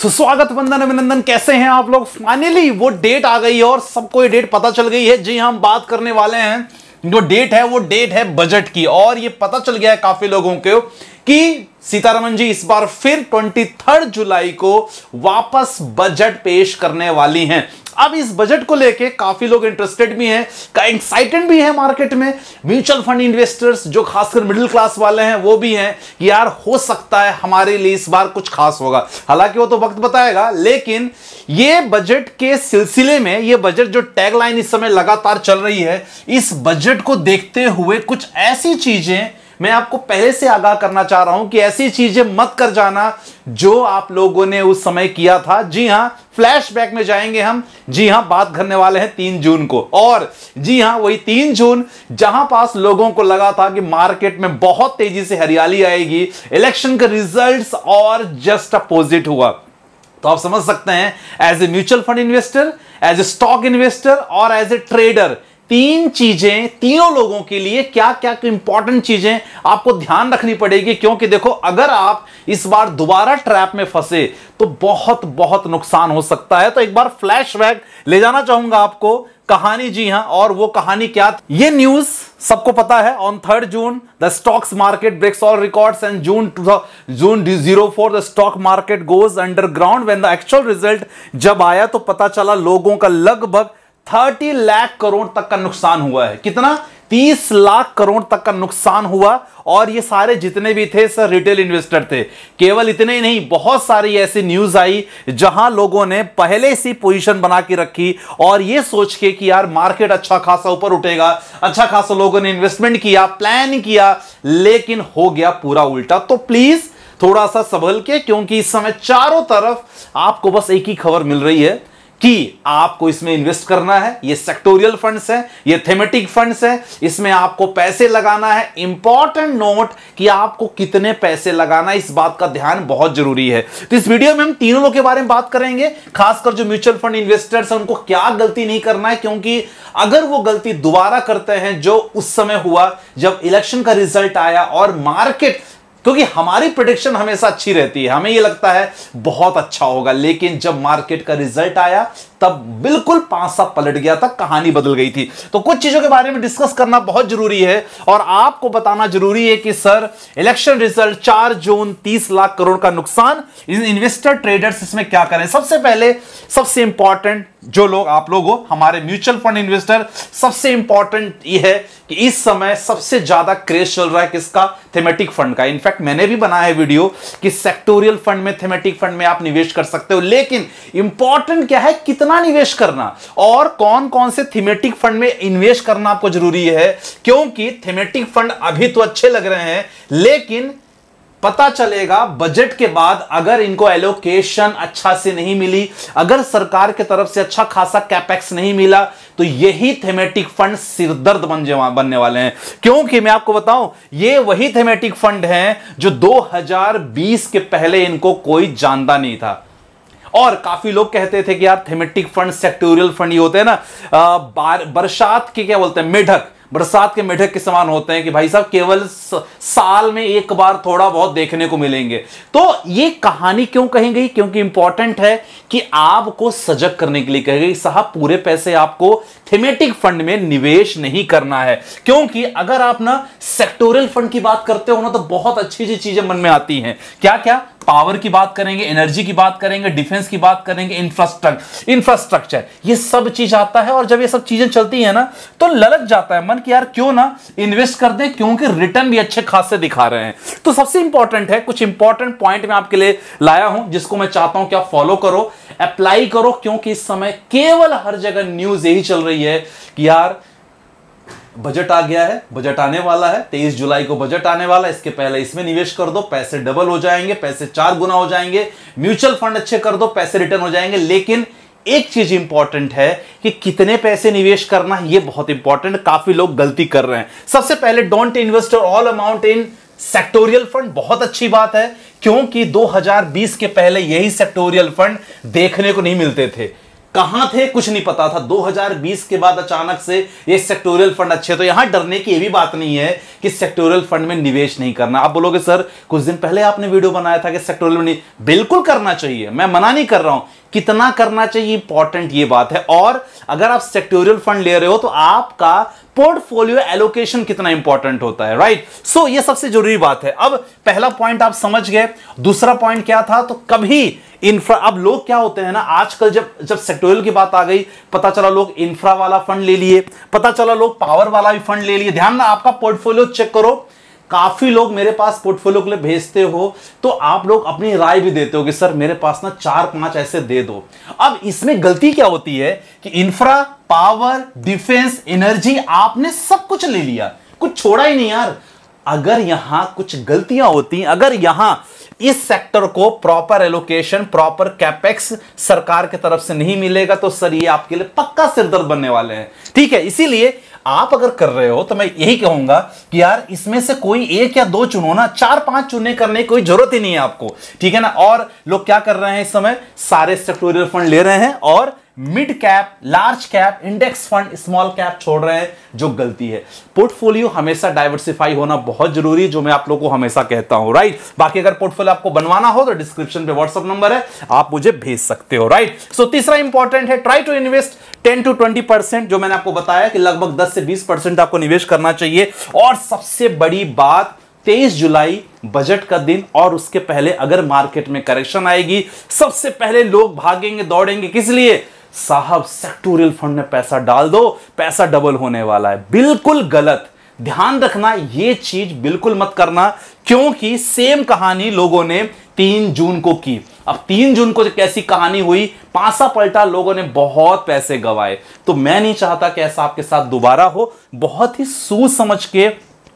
सुस्वागत, वंदन, अभिनंदन। कैसे हैं आप लोग? फाइनली वो डेट आ गई है और सबको ये डेट पता चल गई है। जी हम बात करने वाले हैं, जो डेट है वो डेट है बजट की। और ये पता चल गया है काफी लोगों को कि सीतारमण जी इस बार फिर 23 जुलाई को वापस बजट पेश करने वाली हैं। अब इस बजट को लेके काफी लोग इंटरेस्टेड भी हैं, एक्साइटेड भी है मार्केट में। म्यूचुअल फंड इन्वेस्टर्स जो खासकर मिडिल क्लास वाले हैं वो भी हैं कि यार हो सकता है हमारे लिए इस बार कुछ खास होगा। हालांकि वो तो वक्त बताएगा, लेकिन ये बजट के सिलसिले में, ये बजट जो टैगलाइन इस समय लगातार चल रही है, इस बजट को देखते हुए कुछ ऐसी चीजें मैं आपको पहले से आगाह करना चाह रहा हूं कि ऐसी चीजें मत कर जाना जो आप लोगों ने उस समय किया था। जी हां, फ्लैशबैक में जाएंगे हम। जी हां, बात करने वाले हैं 3 जून को। और जी हां, वही 3 जून जहां पास लोगों को लगा था कि मार्केट में बहुत तेजी से हरियाली आएगी, इलेक्शन के रिजल्ट्स और जस्ट अपोजिट हुआ। तो आप समझ सकते हैं, as a mutual fund investor, as a stock investor और एज ए ट्रेडर, 3 चीजें तीनों लोगों के लिए क्या क्या इंपॉर्टेंट चीजें आपको ध्यान रखनी पड़ेगी। क्योंकि देखो, अगर आप इस बार दोबारा ट्रैप में फंसे तो बहुत बहुत नुकसान हो सकता है। तो एक बार फ्लैशबैक ले जाना चाहूंगा आपको कहानी। जी हां, और वो कहानी क्या? ये न्यूज सबको पता है। On 3 June the stocks market breaks all records and June 04 the stock market goes underground. When the actual result जब आया तो पता चला लोगों का लगभग 30 लाख करोड़ तक का नुकसान हुआ है। कितना? 30 लाख करोड़ तक का नुकसान हुआ। और ये सारे जितने भी थे सर रिटेल इन्वेस्टर थे। केवल इतने ही नहीं, बहुत सारी ऐसी न्यूज आई जहां लोगों ने पहले से पोजीशन बना के रखी और ये सोच के कि यार मार्केट अच्छा खासा ऊपर उठेगा, अच्छा खासा लोगों ने इन्वेस्टमेंट किया, प्लान किया, लेकिन हो गया पूरा उल्टा। तो प्लीज थोड़ा सा संभल के, क्योंकि इस समय चारों तरफ आपको बस एक ही खबर मिल रही है कि आपको इसमें इन्वेस्ट करना है। ये सेक्टोरियल फंड्स हैं, ये थीमेटिक फंड्स हैं, इसमें आपको पैसे लगाना है। इंपॉर्टेंट नोट कि आपको कितने पैसे लगाना है, इस बात का ध्यान बहुत जरूरी है। तो इस वीडियो में हम तीनों लोगों के बारे में बात करेंगे, खासकर जो म्यूचुअल फंड इन्वेस्टर्स हैं उनको क्या गलती नहीं करना है। क्योंकि अगर वो गलती दोबारा करते हैं जो उस समय हुआ जब इलेक्शन का रिजल्ट आया और मार्केट, क्योंकि हमारी प्रेडिक्शन हमेशा अच्छी रहती है, हमें यह लगता है बहुत अच्छा होगा, लेकिन जब मार्केट का रिजल्ट आया तब बिल्कुल पांसा पलट गया था, कहानी बदल गई थी। तो कुछ चीजों के बारे में डिस्कस करना बहुत जरूरी है और आपको बताना जरूरी है कि sir election result 4 June 30 lakh crore का नुकसान, इन्वेस्टर ट्रेडर्स इसमें क्या करें। सबसे पहले सबसे इंपॉर्टेंट जो लोग आप लोग हो, हमारे म्यूचुअल फंड इन्वेस्टर, सबसे इंपॉर्टेंट यह है कि इस समय सबसे ज्यादा क्रेज चल रहा है किसका? थीमेटिक फंड का। इनफैक्ट मैंने भी बनाया है वीडियो कि सेक्टोरियल फंड में, थीमेटिक फंड में आप निवेश कर सकते हो, लेकिन इंपॉर्टेंट क्या है? कितना निवेश करना और कौन कौन से थीमेटिक फंड में इन्वेस्ट करना आपको जरूरी है। क्योंकि थीमेटिक फंड अभी तो अच्छे लग रहे हैं, लेकिन पता चलेगा बजट के बाद अगर इनको एलोकेशन अच्छा से नहीं मिली, अगर सरकार की तरफ से अच्छा खासा कैपेक्स नहीं मिला, तो यही थीमेटिक फंड सिरदर्द बनने वाले हैं। क्योंकि मैं आपको बताऊं, ये वही थीमेटिक फंड हैं जो 2020 के पहले इनको कोई जानता नहीं था। और काफी लोग कहते थे कि यार थीमेटिक फंड, सेक्टोरियल फंड ये होते हैं ना, बरसात के क्या बोलते हैं, मेढक, बरसात के मेढक के समान होते हैं कि भाई साहब केवल साल में एक बार थोड़ा बहुत देखने को मिलेंगे। तो ये कहानी क्यों कही गई? क्योंकि इंपॉर्टेंट है कि आपको सजग करने के लिए कही गई, साहब पूरे पैसे आपको थीमेटिक फंड में निवेश नहीं करना है। क्योंकि अगर आप ना सेक्टोरियल फंड की बात करते हो ना, तो बहुत अच्छी अच्छी चीजें मन में आती हैं। क्या क्या? पावर की बात करेंगे, एनर्जी की बात करेंगे, डिफेंस की बात करेंगे, इंफ्रास्ट्रक्चर, ये सब चीज आता है। और जब ये सब चीजें चलती है ना, तो ललच जाता है मन कि यार क्यों ना इन्वेस्ट कर दें, क्योंकि रिटर्न भी अच्छे खासे दिखा रहे हैं। तो सबसे इंपॉर्टेंट है, कुछ इंपॉर्टेंट पॉइंट मैं आपके लिए लाया हूं जिसको मैं चाहता हूं कि आप फॉलो करो, अप्लाई करो। क्योंकि इस समय केवल हर जगह न्यूज यही चल रही है कि यार बजट आ गया है, बजट आने वाला है, 23 जुलाई को बजट आने वाला है, इसके पहले इसमें निवेश कर दो, पैसे डबल हो जाएंगे, पैसे 4 गुना हो जाएंगे, म्यूचुअल फंड अच्छे कर दो, पैसे रिटर्न हो जाएंगे। लेकिन एक चीज इंपॉर्टेंट है कि कितने पैसे निवेश करना, यह बहुत इंपॉर्टेंट। काफी लोग गलती कर रहे हैं। सबसे पहले don't invest all amount in sectoral fund. बहुत अच्छी बात है, क्योंकि 2020 के पहले यही सेक्टोरियल फंड देखने को नहीं मिलते थे। कहां थे कुछ नहीं पता था। 2020 के बाद अचानक से ये सेक्टोरियल फंड अच्छे, तो यहां डरने की ये भी बात नहीं है कि सेक्टोरियल फंड में निवेश नहीं करना। आप बोलोगे सर कुछ दिन पहले आपने वीडियो बनाया था कि सेक्टोरियल में बिल्कुल करना चाहिए, मैं मना नहीं कर रहा हूं, कितना करना चाहिए इंपॉर्टेंट ये बात है। और अगर आप सेक्टोरियल फंड ले रहे हो तो आपका पोर्टफोलियो एलोकेशन कितना इंपॉर्टेंट होता है, राइट। सो ये सबसे जरूरी बात है। अब पहला पॉइंट आप समझ गए, दूसरा पॉइंट क्या था, तो कभी इंफ्रा, अब लोग क्या होते हैं ना आजकल, जब सेक्टोरियल की बात आ गई, पता चला लोग इंफ्रा वाला फंड ले लिए, पता चला लोग पावर वाला भी फंड ले लिए। ध्यान ना, आपका पोर्टफोलियो चेक करो। काफी लोग मेरे पास पोर्टफोलियो के लिए भेजते हो तो आप लोग अपनी राय भी देते हो कि सर मेरे पास ना 4-5 ऐसे दे दो। अब इसमें गलती क्या होती है कि इंफ्रा, पावर, डिफेंस, एनर्जी आपने सब कुछ ले लिया, कुछ छोड़ा ही नहीं यार। अगर यहां कुछ गलतियां होती, अगर यहां इस सेक्टर को प्रॉपर एलोकेशन, प्रॉपर कैपेक्स सरकार की तरफ से नहीं मिलेगा तो सर ये आपके लिए पक्का सिरदर्द बनने वाले हैं, ठीक है। इसीलिए आप अगर कर रहे हो तो मैं यही कहूंगा कि यार इसमें से कोई 1 या 2 चुनो ना, 4-5 चुनने करने की कोई जरूरत ही नहीं है आपको, ठीक है ना। और लोग क्या कर रहे हैं इस समय, सारे सेक्टोरियल फंड ले रहे हैं और mid cap, large cap, index fund, small cap छोड़ रहे हैं, जो गलती है। पोर्टफोलियो हमेशा डाइवर्सिफाई होना बहुत जरूरी है, जो मैं आप लोगों को हमेशा कहता हूं, राइट। बाकी अगर पोर्टफोलियो आपको बनवाना हो तो डिस्क्रिप्शन पे व्हाट्सएप नंबर है, आप मुझे भेज सकते हो, राइट। सो तीसरा इंपॉर्टेंट है, ट्राई टू इन्वेस्ट 10 to 20%, जो मैंने आपको बताया कि लगभग 10 से 20% आपको निवेश करना चाहिए। और सबसे बड़ी बात, 23 जुलाई बजट का दिन और उसके पहले अगर मार्केट में करेक्शन आएगी, सबसे पहले लोग भागेंगे, दौड़ेंगे, किस लिए, साहब सेक्टोरियल फंड में पैसा डाल दो, पैसा डबल होने वाला है। बिल्कुल गलत, ध्यान रखना ये चीज बिल्कुल मत करना, क्योंकि सेम कहानी लोगों ने 3 जून को की। अब 3 जून को कैसी कहानी हुई, पासा पलटा, लोगों ने बहुत पैसे गंवाए। तो मैं नहीं चाहता कि ऐसा आपके साथ दोबारा हो। बहुत ही सोच समझ के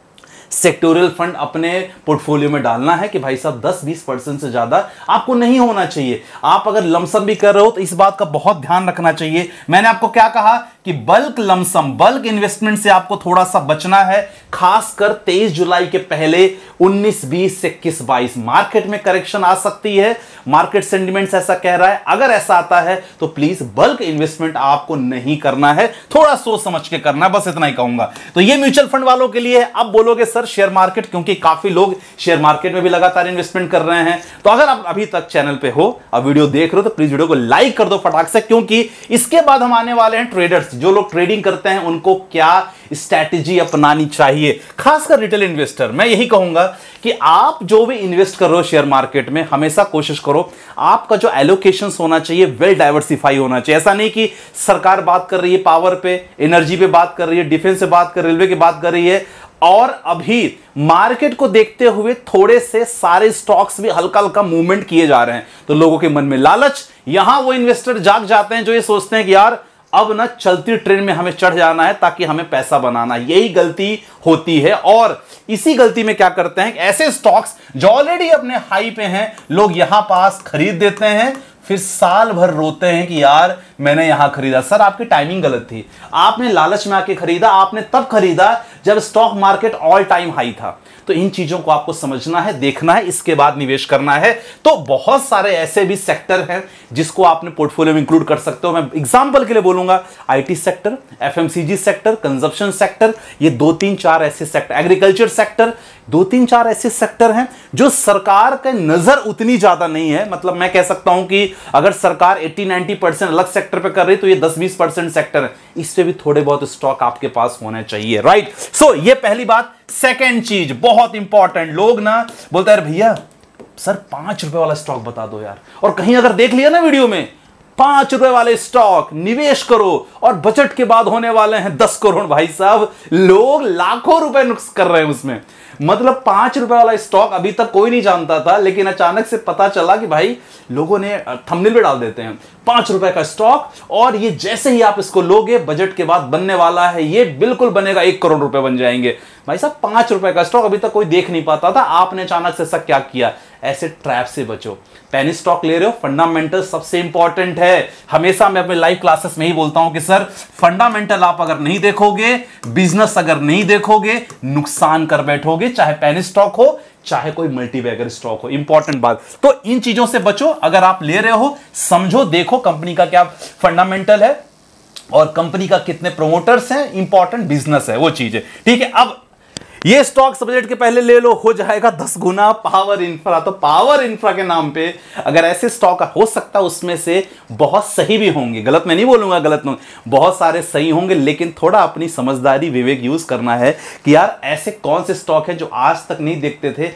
सेक्टोरियल फंड अपने पोर्टफोलियो में डालना है कि भाई साहब 10-20% से ज्यादा आपको नहीं होना चाहिए। आप अगर लमसम भी कर रहे हो तो इस बात का बहुत ध्यान रखना चाहिए। मैंने आपको क्या कहा कि बल्क लमसम, बल्क इन्वेस्टमेंट से आपको थोड़ा सा बचना है, खासकर 23 जुलाई के पहले 19, 20 से 21, 22 मार्केट में करेक्शन आ सकती है। मार्केट सेंटिमेंट्स ऐसा कह रहा है। अगर ऐसा आता है तो प्लीज बल्क इन्वेस्टमेंट आपको नहीं करना है, थोड़ा सोच समझ के करना है, बस इतना ही कहूंगा। तो ये म्यूचुअल फंड वालों के लिए है। अब बोलोगे सर शेयर मार्केट, क्योंकि काफी लोग शेयर मार्केट में भी लगातार इन्वेस्टमेंट कर रहे हैं। तो अगर आप अभी तक चैनल पे हो, अब वीडियो देख रहे हो, तो प्लीज वीडियो को लाइक कर दो फटाक से, क्योंकि इसके बाद हम आने वाले हैं ट्रेडर्स, जो लोग ट्रेडिंग करते हैं उनको क्या स्ट्रैटेजी अपनानी चाहिए, खासकर रिटेल इन्वेस्टर। मैं यही कहूंगा कि आप जो भी इन्वेस्ट कर रहे हो शेयर मार्केट में, हमेशा कोशिश करो आपका जो एलोकेशन होना चाहिए वेल डाइवर्सिफाई होना चाहिए। ऐसा नहीं कि सरकार बात कर रही है पावर पे, एनर्जी पे बात कर रही है, डिफेंस से बात कर, रेलवे की बात कर रही है, और अभी मार्केट को देखते हुए थोड़े से सारे स्टॉक्स भी हल्का हल्का मूवमेंट किए जा रहे हैं। तो लोगों के मन में लालच, यहां वो इन्वेस्टर जाग जाते हैं जो ये सोचते हैं कि यार अब ना चलती ट्रेन में हमें चढ़ जाना है ताकि हमें पैसा बनाना। यही गलती होती है। और इसी गलती में क्या करते हैं, ऐसे स्टॉक्स जो ऑलरेडी अपने हाई पे हैं, लोग यहां पास खरीद देते हैं, फिर साल भर रोते हैं कि यार मैंने यहां खरीदा। सर आपकी टाइमिंग गलत थी, आपने लालच में आके खरीदा, आपने तब खरीदा जब stock market all time high था। तो इन चीजों को आपको समझना है, देखना है, इसके बाद निवेश करना है। तो बहुत सारे ऐसे भी सेक्टर हैं जिसको आपने पोर्टफोलियो में इंक्लूड कर सकते हो। मैं एग्जांपल के लिए बोलूंगा IT sector, FMCG sector, consumption sector, ये 2-3-4 ऐसे सेक्टर, एग्रीकल्चर सेक्टर, 2-3-4 ऐसे सेक्टर हैं जो सरकार के नजर उतनी ज्यादा नहीं है। मतलब मैं कह सकता हूं कि अगर सरकार 80-90% अलग सेक्टर पे कर रही है तो ये 10-20% सेक्टर है, इससे भी थोड़े बहुत स्टॉक आपके पास होने चाहिए, राइट। सो ये पहली बात। सेकेंड चीज बहुत इंपॉर्टेंट, लोग ना बोलते हैं भैया सर 5 रुपए वाला स्टॉक बता दो यार, और कहीं अगर देख लिया ना वीडियो में 5 रुपए वाले स्टॉक निवेश करो और बजट के बाद होने वाले हैं 10 करोड़। भाई साहब लोग लाखों रुपए नुक्स कर रहे हैं उसमें। मतलब 5 रुपए वाला स्टॉक अभी तक कोई नहीं जानता था, लेकिन अचानक से पता चला कि भाई लोगों ने थंबनेल पे डाल देते हैं 5 रुपए का स्टॉक, और ये जैसे ही आप इसको लोगे बजट के बाद बनने वाला है, ये बिल्कुल बनेगा 1 करोड़ रुपए बन जाएंगे। भाई साहब 5 रुपए का स्टॉक अभी तक कोई देख नहीं पाता था, आपने अचानक से ऐसा क्या किया। ऐसे ट्रैप से बचो। पेनी स्टॉक ले रहे हो, फंडामेंटल सबसे इंपॉर्टेंट है। हमेशा मैं अपने लाइव क्लासेस में ही बोलता हूं कि सर फंडामेंटल आप अगर नहीं देखोगे, बिजनेस अगर नहीं देखोगे, नुकसान कर बैठोगे, चाहे पेनी स्टॉक हो चाहे कोई मल्टीबैगर स्टॉक हो। इंपॉर्टेंट बात, तो इन चीजों से बचो। अगर आप ले रहे हो, समझो, देखो कंपनी का क्या फंडामेंटल है और कंपनी का कितने प्रोमोटर्स हैं, इंपॉर्टेंट बिजनेस है, वो चीज है। ठीक है, अब ये स्टॉक बजट के पहले ले लो, हो जाएगा 10 गुना पावर इंफ्रा। तो पावर इंफ्रा के नाम पे अगर ऐसे स्टॉक हो सकता है, उसमें से बहुत सही भी होंगे, गलत मैं नहीं बोलूंगा, गलत नहीं, बहुत सारे सही होंगे, लेकिन थोड़ा अपनी समझदारी विवेक यूज करना है कि यार ऐसे कौन से स्टॉक है जो आज तक नहीं देखते थे,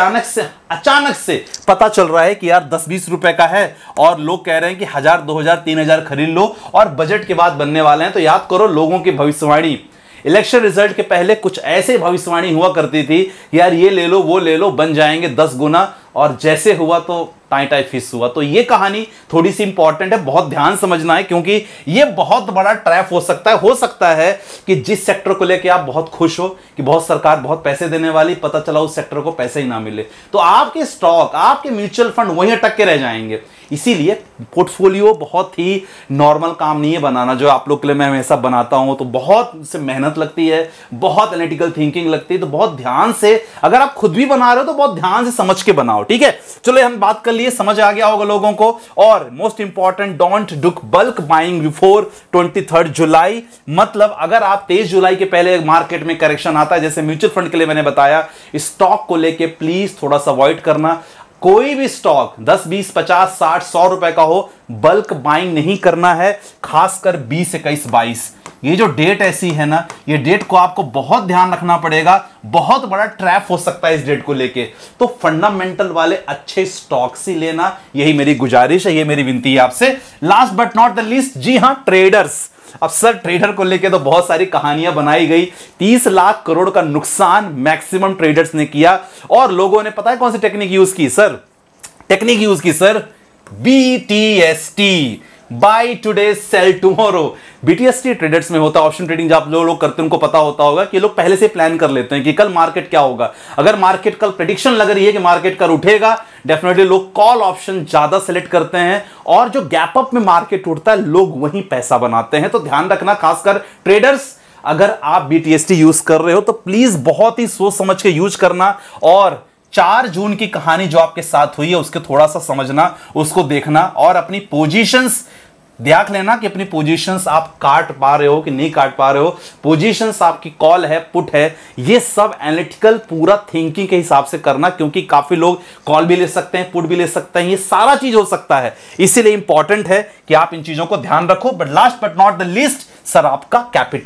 अचानक से पता चल रहा है कि यार 10-20 रुपए का है और लोग कह रहे हैं कि 1000, 2000, 3000 खरीद लो और बजट के बाद बनने वाले हैं। तो याद करो, लोगों की भविष्यवाणी इलेक्शन रिजल्ट के पहले कुछ ऐसे भविष्यवाणी हुआ करती थी, यार ये ले लो वो ले लो, बन जाएंगे 10 गुना, और जैसे हुआ तो टाई फिश हुआ। तो ये कहानी थोड़ी सी इंपॉर्टेंट है, बहुत ध्यान समझना है, क्योंकि ये बहुत बड़ा ट्रैप हो सकता है। हो सकता है कि जिस सेक्टर को लेके आप बहुत खुश हो कि बहुत सरकार बहुत पैसे देने वाली, पता चला उस सेक्टर को पैसे ही ना मिले, तो आपके स्टॉक, आपके म्यूचुअल फंड वहीं अटक के रह जाएंगे। इसीलिए पोर्टफोलियो बहुत ही नॉर्मल काम नहीं है बनाना, जो आप लोग के लिए मैं हमेशा बनाता हूं। तो बहुत से मेहनत लगती है, बहुत एनालिटिकल थिंकिंग लगती है, तो बहुत ध्यान से, अगर आप खुद भी बना रहे हो तो बहुत ध्यान से समझ के बनाओ। ठीक है, चलो हम बात कर लिए, समझ आ गया होगा लोगों को। और most important, don't do bulk buying before 23 जुलाई। मतलब अगर आप 23 जुलाई के पहले मार्केट में करेक्शन आता है, जैसे म्यूचुअल फंड के लिए मैंने बताया, स्टॉक को लेके प्लीज थोड़ा सा अवॉइड करना। कोई भी स्टॉक 10, 20, 50, 60, 100 रुपए का हो, बल्क बाइंग नहीं करना है, खासकर 20, 21, 22। ये जो डेट ऐसी है ना, ये डेट को आपको बहुत ध्यान रखना पड़ेगा, बहुत बड़ा ट्रैप हो सकता है इस डेट को लेके। तो फंडामेंटल वाले अच्छे स्टॉक्स ही लेना, यही मेरी गुजारिश है, ये मेरी विनती है आपसे। Last but not the least, जी हां, ट्रेडर्स। अब सर ट्रेडर को लेके तो बहुत सारी कहानियां बनाई गई, 30 लाख करोड़ का नुकसान मैक्सिमम ट्रेडर्स ने किया, और लोगों ने पता है कौन सी टेक्निक यूज की सर? टेक्निक यूज की sir, BTST, buy today sell tomorrow. BTST traders में होता है, ऑप्शन ट्रेडिंग जब लोग करते हैं उनको पता होता होगा कि लोग पहले से प्लान कर लेते हैं कि कल मार्केट क्या होगा। अगर मार्केट कल प्रेडिक्शन लग रही है कि मार्केट कल उठेगा, डेफिनेटली लोग कॉल ऑप्शन ज्यादा सेलेक्ट करते हैं, और जो गैप अप में मार्केट उठता है लोग वहीं पैसा बनाते हैं। तो ध्यान रखना, खासकर ट्रेडर्स, अगर आप BTST यूज कर रहे हो तो प्लीज बहुत ही सोच समझ के यूज करना। और 4 जून की कहानी जो आपके साथ हुई है उसके थोड़ा सा समझना, उसको देखना, और अपनी पोजीशंस देख लेना कि अपनी पोजीशंस आप काट पा रहे हो कि नहीं काट पा रहे हो, पोजीशंस आपकी कॉल है, पुट है, ये सब एनालिटिकल पूरा थिंकिंग के हिसाब से करना, क्योंकि काफी लोग कॉल भी ले सकते हैं, पुट भी ले सकते हैं, ये सारा चीज हो सकता है। इसीलिए इंपॉर्टेंट है कि आप इन चीजों को ध्यान रखो। But last but not the least, sir आपका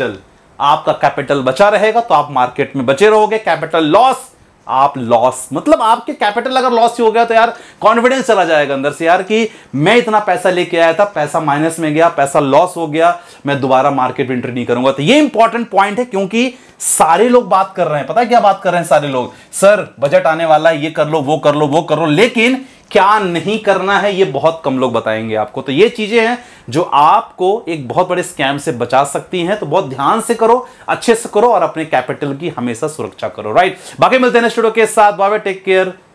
कैपिटल बचा रहेगा तो आप मार्केट में बचे रहोगे। कैपिटल लॉस, आप लॉस, मतलब आपके कैपिटल अगर लॉस हो गया तो यार कॉन्फिडेंस चला जाएगा अंदर से, यार कि मैं इतना पैसा लेके आया था, पैसा माइनस में गया, पैसा लॉस हो गया, मैं दोबारा मार्केट में एंट्री नहीं करूंगा। तो ये इंपॉर्टेंट पॉइंट है, क्योंकि सारे लोग बात कर रहे हैं, पता है क्या बात कर रहे हैं सारे लोग? सर बजट आने वाला है, ये कर लो, वो कर लो, वो कर लो, लेकिन क्या नहीं करना है ये बहुत कम लोग बताएंगे आपको। तो ये चीजें हैं जो आपको एक बहुत बड़े स्कैम से बचा सकती हैं। तो बहुत ध्यान से करो, अच्छे से करो, और अपने कैपिटल की हमेशा सुरक्षा करो। राइट, बाकी मिलते हैं नेक्स्ट वीडियो के साथ। Bye bye, take care.